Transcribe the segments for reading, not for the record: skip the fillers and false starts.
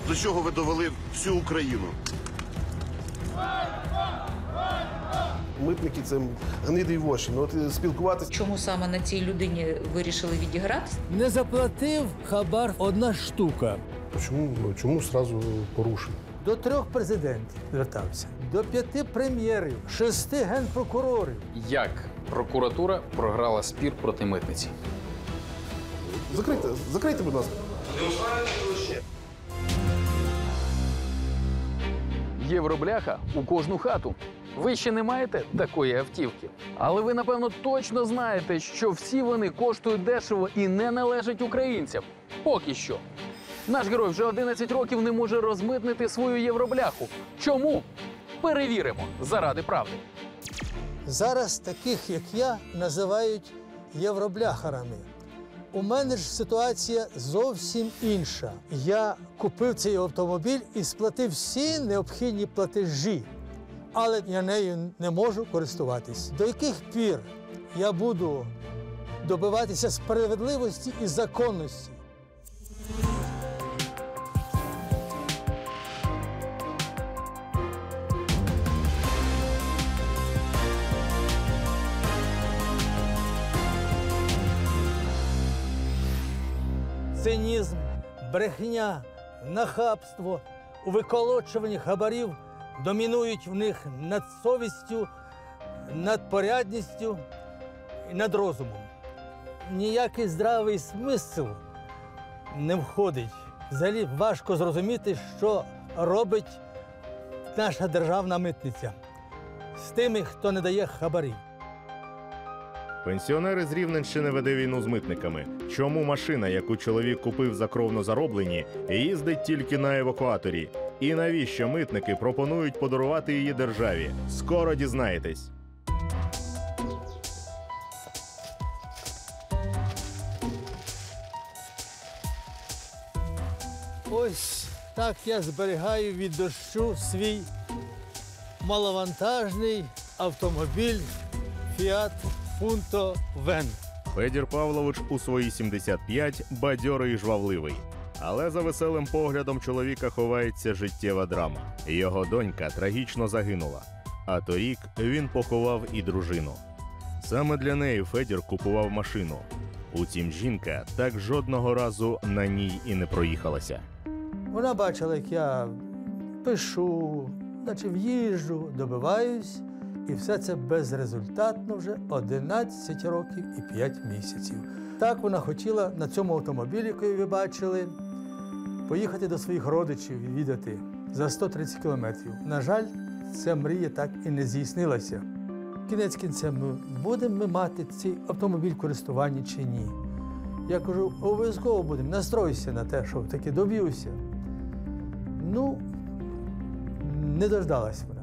До чого ви довели всю Україну? Митники – це гниди й воші. Ну, от спілкуватися. Чому саме на цій людині вирішили відігратися? Не заплатив хабар одна штука. Чому одразу порушив? До 3 президентів звертався, до 5 прем'єрів, 6 генпрокурорів. Як прокуратура програла спір проти митниці? Закрийте, будь ласка. Євробляха у кожну хату. Ви ще не маєте такої автівки. Але ви, напевно, точно знаєте, що всі вони коштують дешево і не належать українцям. Поки що. Наш герой вже 11 років не може розмитнити свою євробляху. Чому? Перевіримо заради правди. Зараз таких, як я, називають євробляхарами. У мене ж ситуація зовсім інша. Я купив цей автомобіль і сплатив всі необхідні платежі. Але я нею не можу користуватись. До яких пір я буду добиватися справедливості і законності? Цинізм, брехня, нахабство у виколочуванні хабарів домінують в них над совістю, над порядністю і над розумом. Ніякий здравий смисл не входить. Взагалі важко зрозуміти, що робить наша державна митниця з тими, хто не дає хабарів. Пенсіонер із Рівненщини веде війну з митниками. Чому машина, яку чоловік купив за кровно зароблені, їздить тільки на евакуаторі? І навіщо митники пропонують подарувати її державі? Скоро дізнаєтесь. Ось так я зберігаю від дощу свій маловантажний автомобіль Fiat Punto Van. Федір Павлович у свої 75 бадьорий і жвавливий. Але за веселим поглядом чоловіка ховається життєва драма. Його донька трагічно загинула. А торік він поховав і дружину. Саме для неї Федір купував машину. Утім, жінка так жодного разу на ній і не проїхалася. Вона бачила, як я пишу, наче в'їжджу, добиваюсь. І все це безрезультатно вже 11 років і 5 місяців. Так вона хотіла на цьому автомобілі, який ви бачили, поїхати до своїх родичів відвідати за 130 кілометрів. На жаль, ця мрія так і не здійснилася. Кінець кінцем, будемо ми мати цей автомобіль в користуванні чи ні? Я кажу, обов'язково будемо, настройся на те, що таки доб'юся. Ну, не дождалась вона.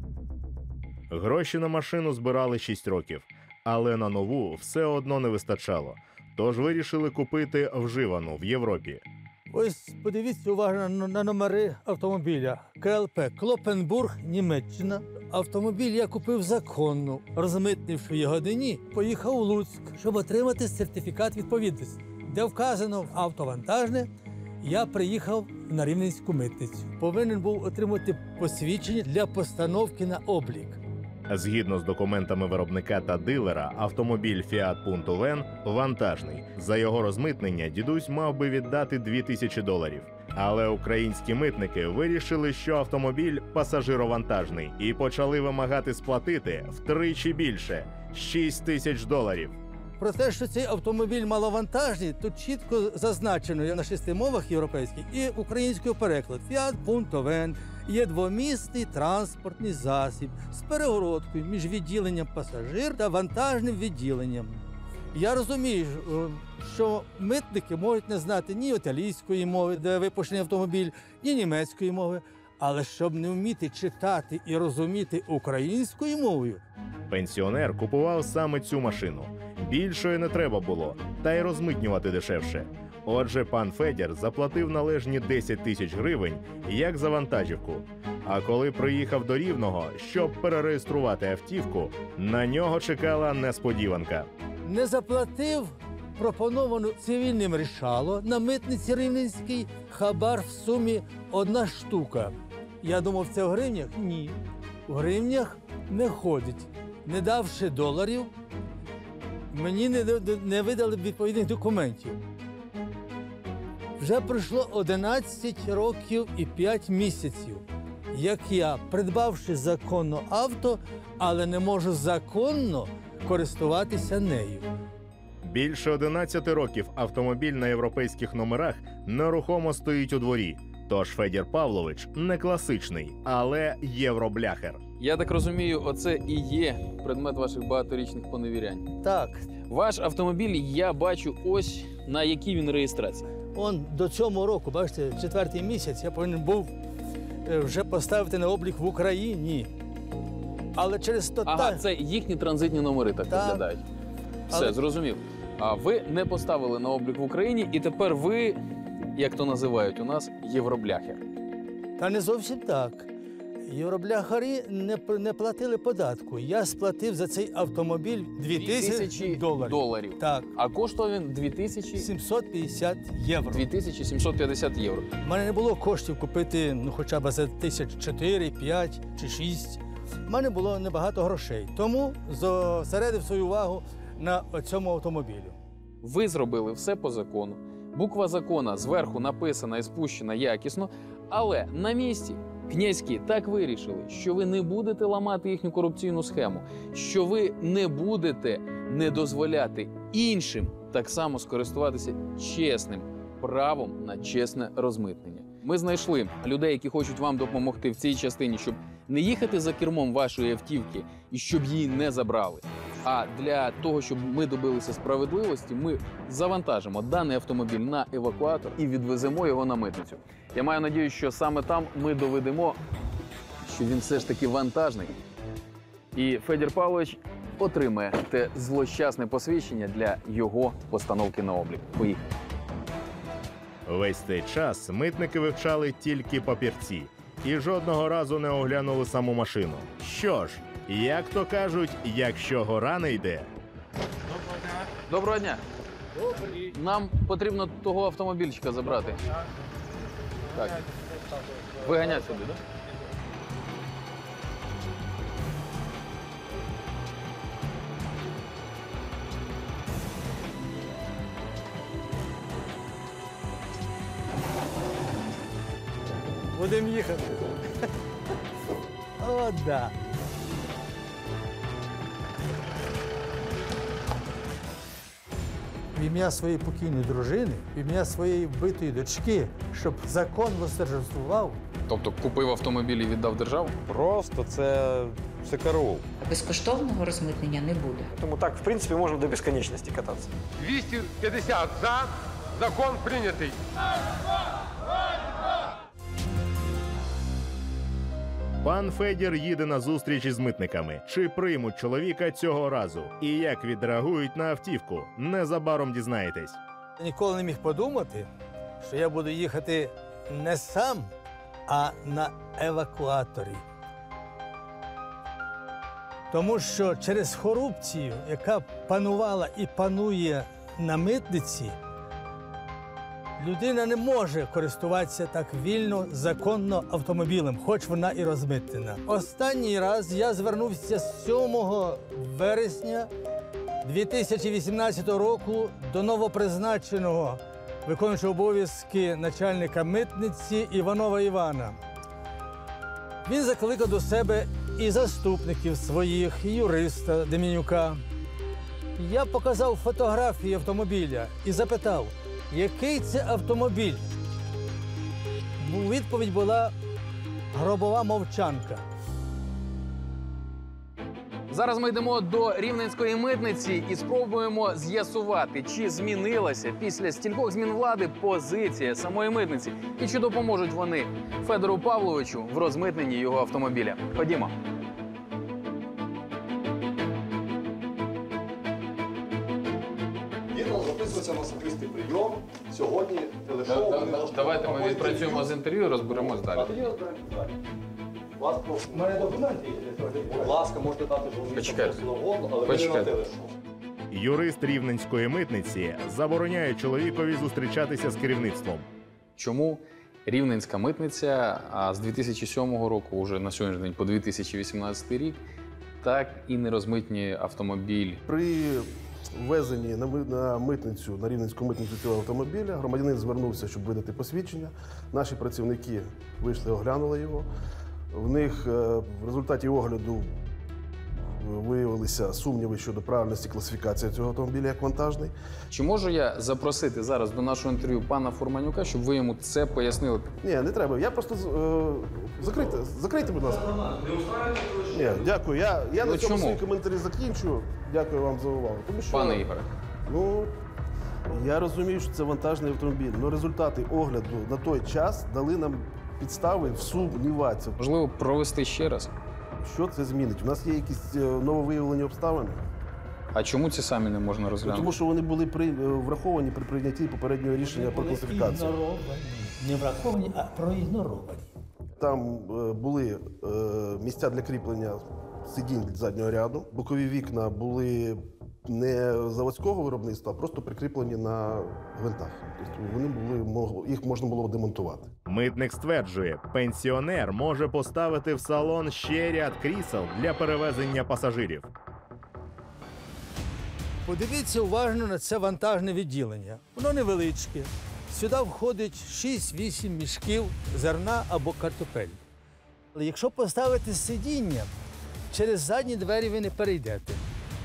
Гроші на машину збирали 6 років, але на нову все одно не вистачало. Тож вирішили купити вживану в Європі. Ось подивіться уважно на номери автомобіля. КЛП Клопенбург, Німеччина. Автомобіль я купив законно, розмитнивши його дні, поїхав у Луцьк, щоб отримати сертифікат відповідності. Де вказано автовантажне, я приїхав на Рівненську митницю. Повинен був отримати посвідчення для постановки на облік. Згідно з документами виробника та дилера, автомобіль Fiat Punto Van вантажний. За його розмитнення дідусь мав би віддати $2000. Але українські митники вирішили, що автомобіль пасажировантажний і почали вимагати сплатити втричі більше – $6000. Про те, що цей автомобіль маловантажний, тут чітко зазначено на 6 мовах європейських і українською переклад. Fiat Punto Van є двомісний транспортний засіб з перегородкою між відділенням пасажир та вантажним відділенням. Я розумію, що митники можуть не знати ні італійської мови, де випущений автомобіль, ні німецької мови, але щоб не вміти читати і розуміти українською мовою. Пенсіонер купував саме цю машину. Більшої не треба було, та й розмитнювати дешевше. Отже, пан Федір заплатив належні 10 тисяч гривень як за вантажівку. А коли приїхав до Рівного, щоб перереєструвати автівку, на нього чекала несподіванка. Не заплатив пропоновано цивільним рішало на митниці Рівненській хабар в сумі 1 штука. Я думав, це в гривнях? Ні. В гривнях не ходить. Не давши доларів, мені не видали відповідних документів. Вже пройшло 11 років і 5 місяців, як я, придбавши законно авто, але не можу законно користуватися нею. Більше 11 років автомобіль на європейських номерах нерухомо стоїть у дворі. Тож Федір Павлович не класичний, але євробляхер. Я так розумію, оце і є предмет ваших багаторічних поневірянь. Так, Ваш автомобіль я бачу ось на якій він реєстрації. он до цього року, бачите, 4-й місяць, я повинен був вже поставити на облік в Україні. Але через то Ага, це їхні транзитні номери так Так. виглядають. Все, Але- зрозумів. А ви не поставили на облік в Україні, і тепер ви, як то називають у нас, євробляхер. Та не зовсім так. Євробляхарі не платили податку. Я сплатив за цей автомобіль 2000 доларів. Так, А коштував він 750 євро. 2750 євро. У мене не було коштів купити хоча б за 4, 5 чи 6. У мене було небагато грошей. Тому зосередив свою увагу на цьому автомобілю. Ви зробили все по закону. Буква закона зверху написана і спущена якісно, але на місці князькі так вирішили, що ви не будете ламати їхню корупційну схему, що ви не будете не дозволяти іншим так само скористуватися чесним правом на чесне розмитнення. Ми знайшли людей, які хочуть вам допомогти в цій частині, щоб не їхати за кермом вашої автівки і щоб її не забрали. А для того, щоб ми добилися справедливості, ми завантажимо даний автомобіль на евакуатор і відвеземо його на митницю. Я маю надію, що саме там ми доведемо, що він все ж таки вантажний. І Федір Павлович отримає те злощасне посвідчення для його постановки на облік. Поїхали. Весь цей час митники вивчали тільки папірці і жодного разу не оглянули саму машину. Що ж, як то кажуть, якщо гора не йде, Доброго дня. Нам потрібно того автомобільчика забрати. Так. Виганять сюди, так? Будемо їхати. О, да. В ім'я своєї покійної дружини, в ім'я своєї вбитої дочки, щоб закон восторжествував, Тобто купив автомобіль і віддав державу? Просто це караул. Безкоштовного розмитнення не буде. Тому так, в принципі, можна до безконечності кататися. 250 за. Закон прийнятий. пан Федір їде на зустріч із митниками. Чи приймуть чоловіка цього разу? І як відреагують на автівку? Незабаром дізнаєтесь. я ніколи не міг подумати, що я буду їхати не сам, а на евакуаторі. Тому що через корупцію, яка панувала і панує на митниці, людина не може користуватися так вільно, законно автомобілем, хоч вона і розмитнена. Останній раз я звернувся 7 вересня 2018 року до новопризначеного виконуючого обов'язки начальника митниці Іванова Івана. Він закликав до себе і заступників своїх, і юриста Демінюка. Я показав фотографії автомобіля і запитав, який це автомобіль. Відповідь була гробова мовчанка. Зараз ми йдемо до Рівненської митниці і спробуємо з'ясувати, чи змінилася після стількох змін влади позиція самої митниці і чи допоможуть вони Федору Павловичу в розмитненні його автомобіля. Ходімо. Він записується на особистий прийом. Сьогодні телефон. Давайте ми відпрацюємо з інтерв'ю і розберемось далі. Тоді розберемося далі. Вас прошу. У мене документи є. Будь ласка, можете дати журналістам Почекайте. завгодно, але ви не на Почекайте. телефон. Юрист Рівненської митниці забороняє чоловікові зустрічатися з керівництвом. Чому Рівненська митниця з 2007 року, вже на сьогоднішній день по 2018 рік, так і не розмитнює автомобіль? При ввезенні на митницю, на Рівненську митницю цього автомобіля, громадянин звернувся, щоб видати посвідчення. Наші працівники вийшли, оглянули його. В них в результаті огляду виявилися сумніви щодо правильності класифікації цього автомобіля як вантажний. Чи можу я запросити зараз до нашого інтерв'ю пана Фурманюка, щоб ви йому це пояснили? Ні, не треба. Я просто закрийте, будь ласка. Ні, дякую. Я на цьому свої коментарі закінчу. Дякую вам за увагу. Тому що, Пане Ігоре. Ну, я розумію, що це вантажний автомобіль. Але результати огляду на той час дали нам підстави сумніватися. Можливо, провести ще раз? Що це змінить? У нас є якісь нововиявлені обставини? А чому ці самі не можна розглянути? Тому що вони були враховані при прийнятті попереднього рішення про класифікацію. Не враховані, а проігноровані. Там були місця для кріплення сидінь заднього ряду. Бокові вікна були не заводського виробництва, а просто прикріплені на гвинтах. Тобто їх можна було демонтувати. Митник стверджує, пенсіонер може поставити в салон ще ряд крісел для перевезення пасажирів. Подивіться уважно на це вантажне відділення. Воно невеличке. Сюди входить 6-8 мішків зерна або картопель. Але якщо поставити сидіння, через задні двері ви не перейдете.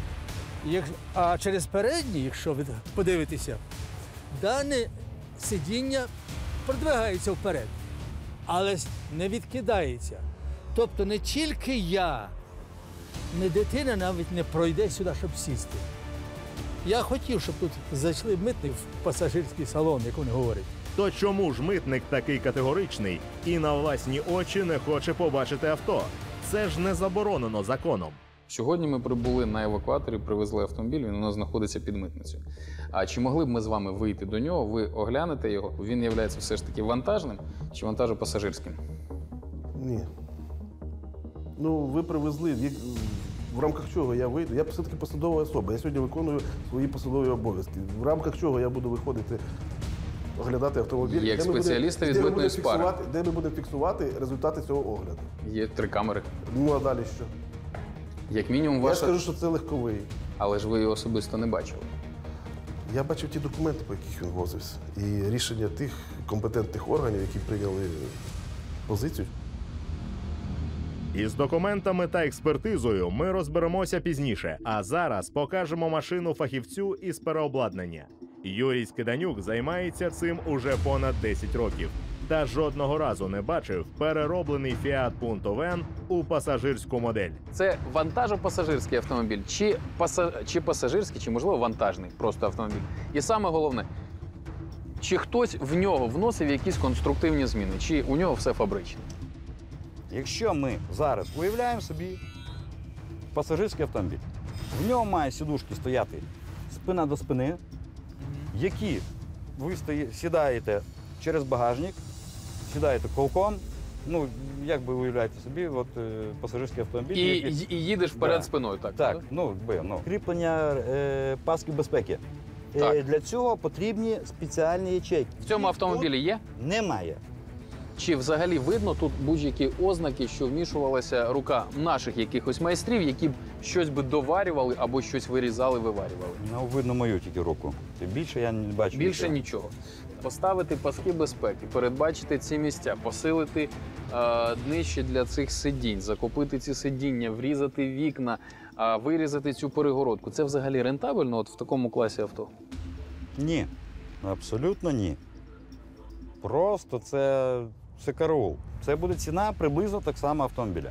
А через передні, якщо ви подивитеся, дане сидіння продвигається вперед, але не відкидається. Тобто не тільки я, не дитина навіть не пройде сюди, щоб сісти. Я хотів, щоб тут зайшли митник в пасажирський салон, як вони говорять. То чому ж митник такий категоричний і на власні очі не хоче побачити авто? Це ж не заборонено законом. Сьогодні ми прибули на евакуаторі, привезли автомобіль, він у нас знаходиться під митницею. А чи могли б ми з вами вийти до нього, ви оглянете його, він є все ж таки вантажним чи вантажопасажирським? Ні. Ну, ви привезли, в рамках чого я вийду? Я все-таки посадова особа, я сьогодні виконую свої посадові обов'язки. В рамках чого я буду виходити, оглядати автомобіль? Як спеціаліста від митної спари. Де ми будемо фіксувати результати цього огляду? Є 3 камери. Ну, а далі що? Як мінімум Я ваша... ж кажу, що це легковий. Але ж ви його особисто не бачили. Я бачив ті документи, по яких він возився, і рішення тих компетентних органів, які прийняли позицію. Із документами та експертизою ми розберемося пізніше, а зараз покажемо машину фахівцю із переобладнання. Юрій Скиданюк займається цим уже понад 10 років. Та жодного разу не бачив перероблений Fiat Punto Van у пасажирську модель. Це вантажопасажирський автомобіль, чи пасажирський, чи, можливо, вантажний просто автомобіль. І саме головне, чи хтось в нього вносив якісь конструктивні зміни, чи у нього все фабричне. Якщо ми зараз уявляємо собі пасажирський автомобіль, в ньому має сідушки стояти спина до спини, які ви сідаєте через багажник, сідаєте колком, ну, як ви уявляєте собі, от пасажирський автомобіль. І їдеш вперед спиною, так? Так, кріплення паски безпеки. Так. Для цього потрібні спеціальні ячейки. В цьому автомобілі є? Немає. Чи взагалі видно тут будь-які ознаки, що вмішувалася рука наших якихось майстрів, які б щось би доварювали або щось вирізали, виварювали? Ну, видно мою тільки руку. Більше я не бачу. Більше нічого. Поставити паски безпеки, передбачити ці місця, посилити днище для цих сидінь, закупити ці сидіння, врізати вікна, вирізати цю перегородку. Це взагалі рентабельно от в такому класі авто? Ні, абсолютно ні. Просто це караул. Це буде ціна приблизно так само автомобіля.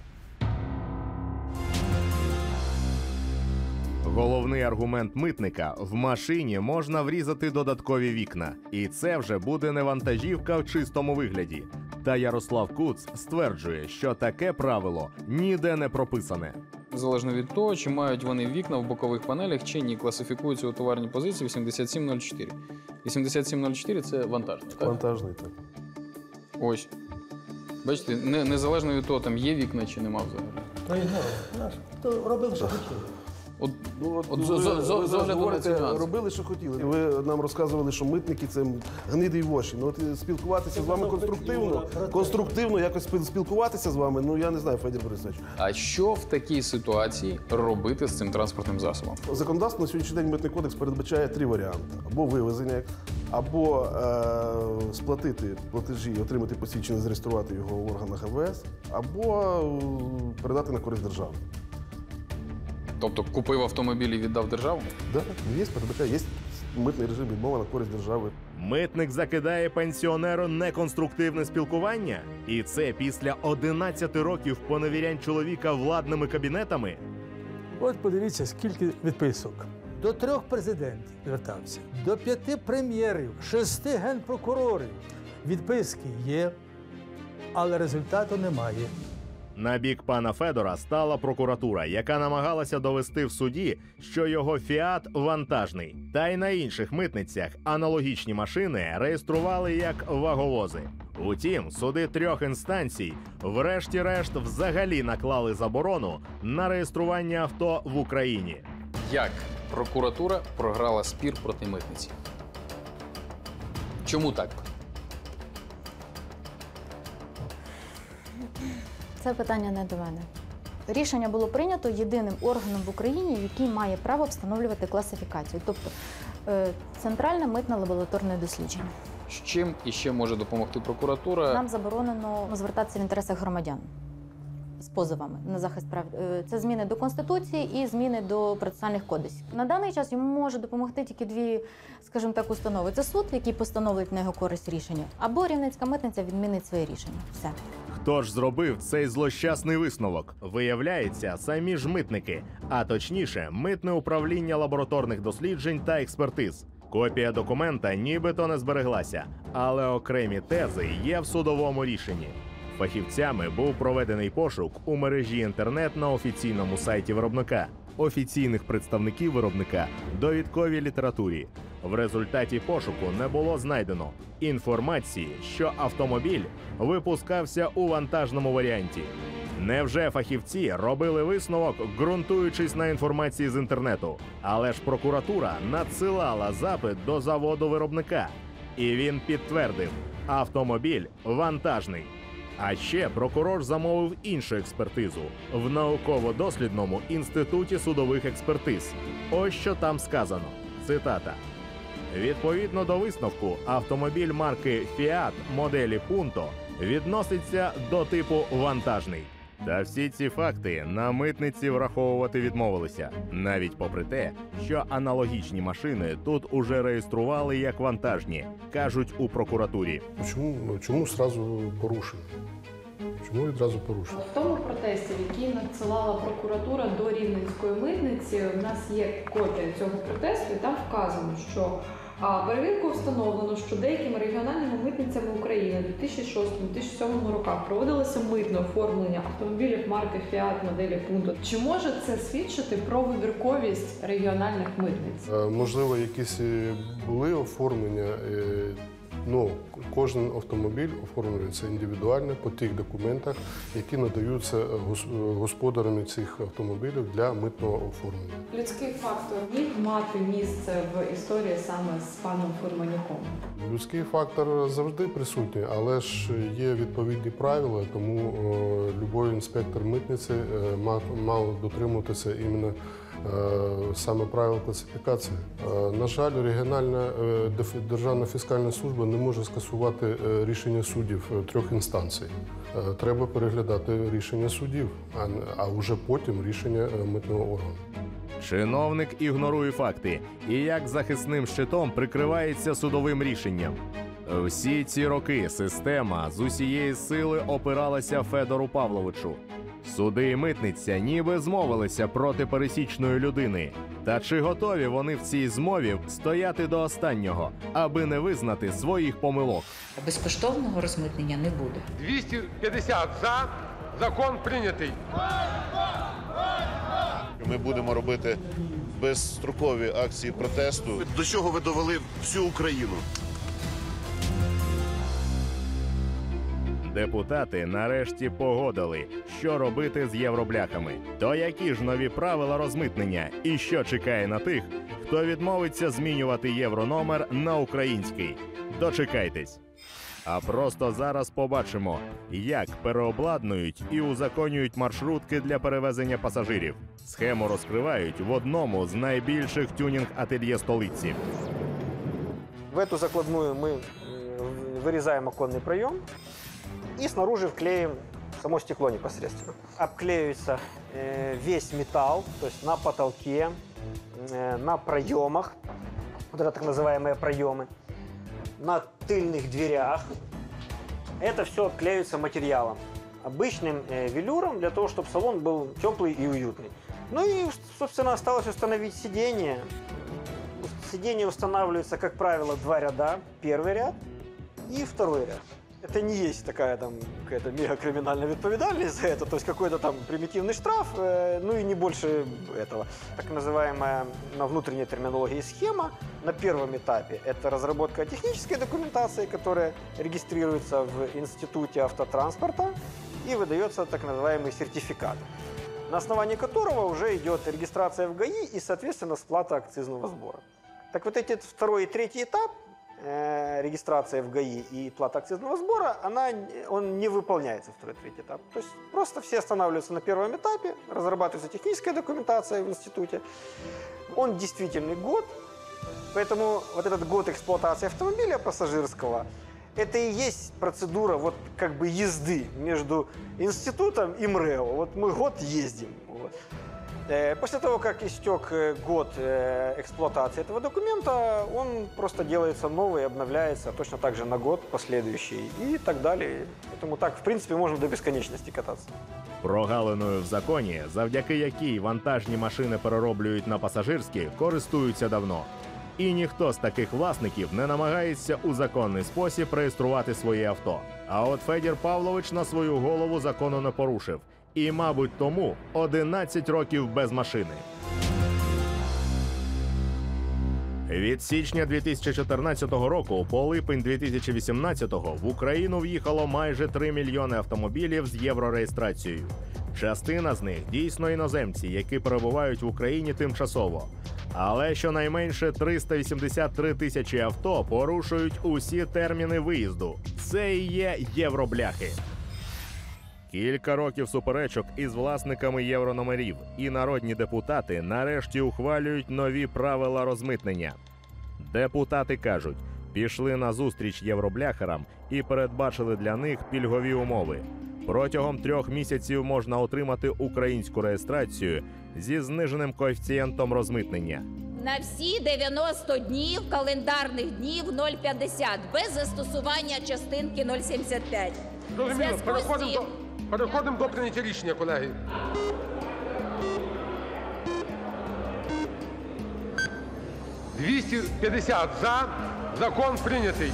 Головний аргумент митника – в машині можна врізати додаткові вікна. І це вже буде не вантажівка в чистому вигляді. Та Ярослав Куц стверджує, що таке правило ніде не прописане. Залежно від того, чи мають вони вікна в бокових панелях, чи ні, класифікуються у товарній позиції 8704. 8704 – це вантажний, так? Вантажний, так. Ось. Бачите, незалежно від того, там є вікна чи нема взагалі. То робив, що хотів. От, Ну, от ви з зараз огляду на говорите, ці нюанси. робили, що хотіли. Ви нам розказували, що митники – це гниди й воші. Ну, от спілкуватися з вами конструктивно якось спілкуватися з вами, ну, я не знаю, Федір Борисович. А що в такій ситуації робити з цим транспортним засобом? Законодавство на сьогоднішній день Митний кодекс передбачає 3 варіанти. Або вивезення, або сплатити платежі, отримати посвідчення, зареєструвати його в органах МВС, або передати на користь держави. Тобто купив автомобіль і віддав державу? Так, є, передбачає, є митний режим відмова на користь держави. Митник закидає пенсіонеру неконструктивне спілкування? І це після 11 років поневірянь чоловіка владними кабінетами? От подивіться, скільки відписок. До 3 президентів звертався, до 5 прем'єрів, 6 генпрокурорів. Відписки є, але результату немає. На бік пана Федора стала прокуратура, яка намагалася довести в суді, що його «Фіат» вантажний. Та й на інших митницях аналогічні машини реєстрували як ваговози. Утім, суди 3 інстанцій врешті-решт взагалі наклали заборону на реєстрування авто в Україні. Як прокуратура програла спір проти митниці? Чому так? Це питання не до мене. Рішення було прийнято єдиним органом в Україні, який має право встановлювати класифікацію, тобто Центральне митне лабораторне дослідження. З чим іще може допомогти прокуратура? Нам заборонено звертатися в інтересах громадян з позовами на захист прав. Це зміни до Конституції і зміни до процесуальних кодексів. На даний час йому може допомогти тільки 2, скажімо так, установи. Це суд, який постановить на його користь рішення, або Рівненська митниця відмінить своє рішення. Все. Хто ж зробив цей злощасний висновок? Виявляється, самі ж митники, а точніше, Митне управління лабораторних досліджень та експертиз. Копія документа нібито не збереглася, але окремі тези є в судовому рішенні. Фахівцями був проведений пошук у мережі інтернет на офіційному сайті виробника, офіційних представників виробника, довідковій літературі. В результаті пошуку не було знайдено інформації, що автомобіль випускався у вантажному варіанті. Невже фахівці робили висновок, ґрунтуючись на інформації з інтернету? Але ж прокуратура надсилала запит до заводу виробника. І він підтвердив – автомобіль вантажний. А ще прокурор замовив іншу експертизу в науково-дослідному інституті судових експертиз. Ось що там сказано. Цитата. Відповідно до висновку, автомобіль марки «Фіат» моделі «Пунто» відноситься до типу вантажний. Та всі ці факти на митниці враховувати відмовилися, навіть попри те, що аналогічні машини тут уже реєстрували як вантажні, кажуть у прокуратурі. Чому зразу порушення? Чому відразу порушення? В тому протесті, який надсилала прокуратура до Рівненської митниці, у нас є копія цього протесту, і там вказано, що перевіркою встановлено, що деякими регіональними митницями України у 2006-2007 роках проводилося митне оформлення автомобілів марки «Фіат» моделі «Пунто». Чи може це свідчити про вибірковість регіональних митниць? Можливо, якісь були оформлення, але кожен автомобіль оформлюється індивідуально по тих документах, які надаються господарями цих автомобілів для митного оформлення. Людський фактор міг мати місце в історії саме з паном Фурманюком? Людський фактор завжди присутній, але ж є відповідні правила, тому будь-який інспектор митниці мав дотримуватися іменно саме правил класифікації. На жаль, регіональна державна фіскальна служба не може скасувати рішення суддів 3 інстанцій. Треба переглядати рішення суддів, а вже потім рішення митного органу. Чиновник ігнорує факти і як захисним щитом прикривається судовим рішенням. Всі ці роки система з усієї сили опиралася Федору Павловичу. Суди і митниця ніби змовилися проти пересічної людини. Та чи готові вони в цій змові стояти до останнього, аби не визнати своїх помилок? Безкоштовного розмитнення не буде. 250 за. Закон прийнятий. Ми будемо робити безстрокові акції протесту. До чого ви довели всю Україну? Депутати нарешті погодили, що робити з євробляхами. То які ж нові правила розмитнення і що чекає на тих, хто відмовиться змінювати єврономер на український? Дочекайтесь. А просто зараз побачимо, як переобладнують і узаконюють маршрутки для перевезення пасажирів. Схему розкривають в одному з найбільших тюнінг-ательє столиці. В эту закладную мы вырезаем оконный проем и снаружи вклеим само стекло непосредственно. Обклеивается весь металл, то есть на потолке, на проемах, вот это так называемые проемы, на тыльных дверях. Это все обклеивается материалом, обычным велюром, для того, чтобы салон был теплый и уютный. Ну и, собственно, осталось установить сиденье. Сиденье устанавливается, как правило, два ряда. Первый ряд и второй ряд. Это не есть такая там какая-то мегакриминальная ответственность за это, то есть какой-то там примитивный штраф, ну и не больше этого. Так называемая на внутренней терминологии схема на первом этапе – это разработка технической документации, которая регистрируется в Институте автотранспорта и выдается так называемый сертификат, на основании которого уже идет регистрация в ГАИ и, соответственно, сплата акцизного сбора. Так вот эти второй и третий этап, регистрация в ГАИ и плата акцизного сбора, он не выполняется, второй и третий этап. То есть просто все останавливаются на первом этапе, разрабатывается техническая документация в институте. Он действительный год, поэтому вот этот год эксплуатации автомобиля пассажирского, это и есть процедура вот как бы езды между институтом и МРЭО. Вот мы год ездим. Вот. После того, как истек год эксплуатации этого документа, он просто делается новый, обновляется точно так же на год последующий и так далее. Поэтому так, в принципе, можно до бесконечности кататься. Прогалиною в законі, завдяки якій вантажні машини перероблюють на пасажирські, користуються давно. І ніхто з таких власників не намагається у законний спосіб реєструвати своє авто. А от Федір Павлович на свою голову закону не порушив. І, мабуть, тому 11 років без машини. Від січня 2014 року по липень 2018 в Україну в'їхало майже 3 мільйони автомобілів з єврореєстрацією. Частина з них дійсно іноземці, які перебувають в Україні тимчасово. Але щонайменше 383 тисячі авто порушують усі терміни виїзду. Це і є євробляхи. Кілька років суперечок із власниками єврономерів, і народні депутати нарешті ухвалюють нові правила розмитнення. Депутати кажуть, пішли на зустріч євробляхерам і передбачили для них пільгові умови. Протягом 3 місяців можна отримати українську реєстрацію зі зниженим коефіцієнтом розмитнення. На всі 90 днів календарних днів 0,50 без застосування частинки 0,75. Зрозуміло, переходимо до прийняття рішення, колеги. «250 за. Закон прийнятий».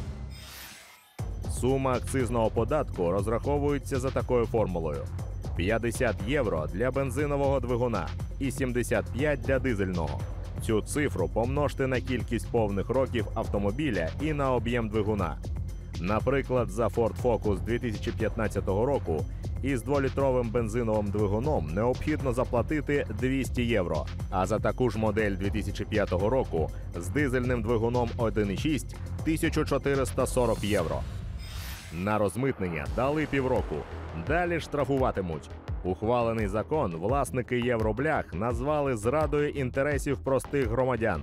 Сума акцизного податку розраховується за такою формулою. 50 євро для бензинового двигуна і 75 для дизельного. Цю цифру помножте на кількість повних років автомобіля і на об'єм двигуна. Наприклад, за Ford Focus 2015 року із 2-літровим бензиновим двигуном необхідно заплатити 200 євро, а за таку ж модель 2005 року з дизельним двигуном 1,6 – 1440 євро. На розмитнення дали півроку. Далі штрафуватимуть. Ухвалений закон власники євроблях назвали зрадою інтересів простих громадян.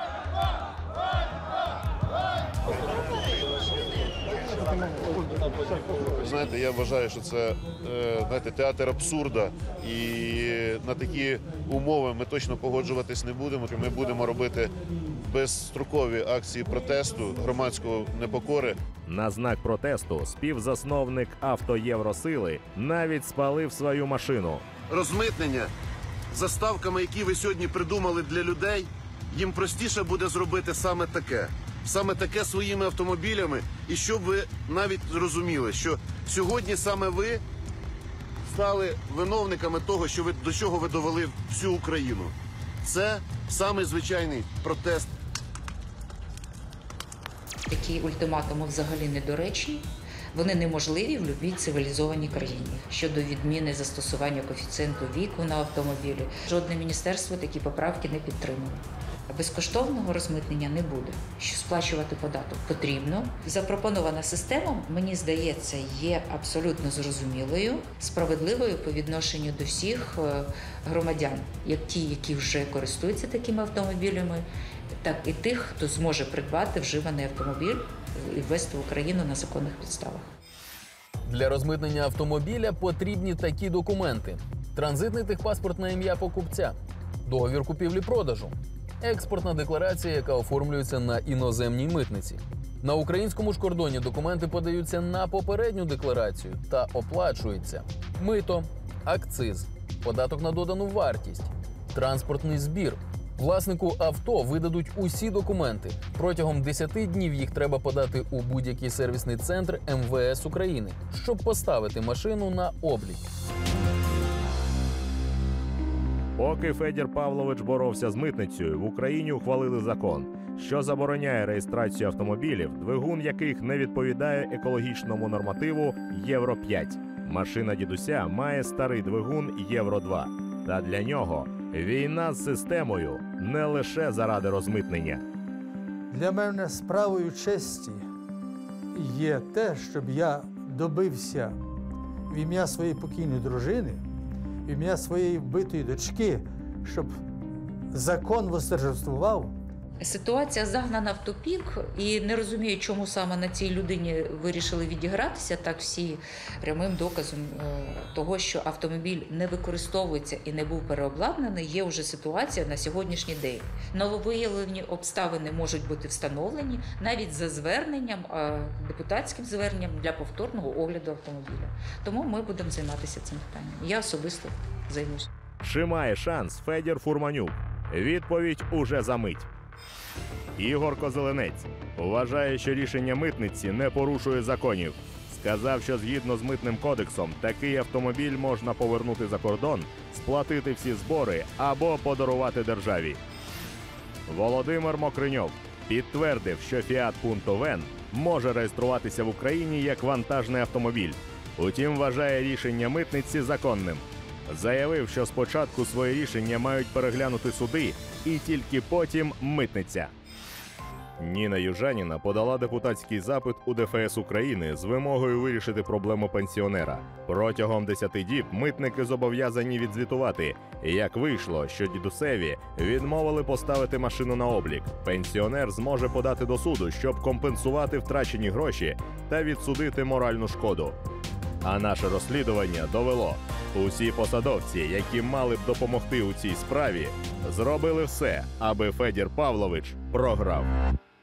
Знаєте, я вважаю, що це театр абсурда, і на такі умови ми точно погоджуватись не будемо. Ми будемо робити безстрокові акції протесту, громадського непокори. На знак протесту співзасновник «Автоєвросили» навіть спалив свою машину. Розмитнення за ставками, які ви сьогодні придумали для людей, їм простіше буде зробити саме таке. Саме таке своїми автомобілями. І щоб ви навіть зрозуміли, що сьогодні саме ви стали виновниками того, до чого ви довели всю Україну. Це самий звичайний протест. Такі ультиматуми взагалі недоречні. Вони неможливі в будь-якій цивілізованій країні. Щодо відміни застосування коефіцієнту віку на автомобілі, жодне міністерство такі поправки не підтримує. Безкоштовного розмитнення не буде. Що сплачувати податок потрібно. Запропонована система, мені здається, є абсолютно зрозумілою, справедливою по відношенню до всіх громадян, як ті, які вже користуються такими автомобілями, так і тих, хто зможе придбати вживаний автомобіль і ввести в Україну на законних підставах. Для розмитнення автомобіля потрібні такі документи: транзитний техпаспорт на ім'я покупця, договір купівлі-продажу, експортна декларація, яка оформлюється на іноземній митниці. На українському ж кордоні документи подаються на попередню декларацію та оплачуються: мито, акциз, податок на додану вартість, транспортний збір. Власнику авто видадуть усі документи. Протягом 10 днів їх треба подати у будь-який сервісний центр МВС України, щоб поставити машину на облік. Поки Федір Павлович боровся з митницею, в Україні ухвалили закон, що забороняє реєстрацію автомобілів, двигун яких не відповідає екологічному нормативу Євро-5. Машина дідуся має старий двигун Євро-2. Та для нього війна з системою не лише заради розмитнення. Для мене справою честі є те, щоб я добився в ім'я своєї покійної дружини, в ім'я своєї вбитої дочки, щоб закон восторжествував. Ситуація загнана в тупік, і не розумію, чому саме на цій людині вирішили відігратися. Так всі прямим доказом того, що автомобіль не використовується і не був переобладнаний, є вже ситуація на сьогоднішній день. Нововиявлені обставини можуть бути встановлені навіть за зверненням, депутатським зверненням для повторного огляду автомобіля. Тому ми будемо займатися цим питанням. Я особисто займусь. Чи має шанс Федір Фурманюк? Відповідь уже за мить. Ігор Козеленець вважає, що рішення митниці не порушує законів. Сказав, що згідно з Митним кодексом такий автомобіль можна повернути за кордон, сплатити всі збори або подарувати державі. Володимир Мокриньов підтвердив, що Fiat Punto Van може реєструватися в Україні як вантажний автомобіль. Утім, вважає рішення митниці законним. Заявив, що спочатку своє рішення мають переглянути суди і тільки потім митниця. Ніна Южаніна подала депутатський запит у ДФС України з вимогою вирішити проблему пенсіонера. Протягом 10 діб митники зобов'язані відзвітувати, як вийшло, що дідусеві відмовили поставити машину на облік. Пенсіонер зможе подати до суду, щоб компенсувати втрачені гроші та відсудити моральну шкоду. А наше розслідування довело: усі посадовці, які мали б допомогти у цій справі, зробили все, аби Федір Павлович програв.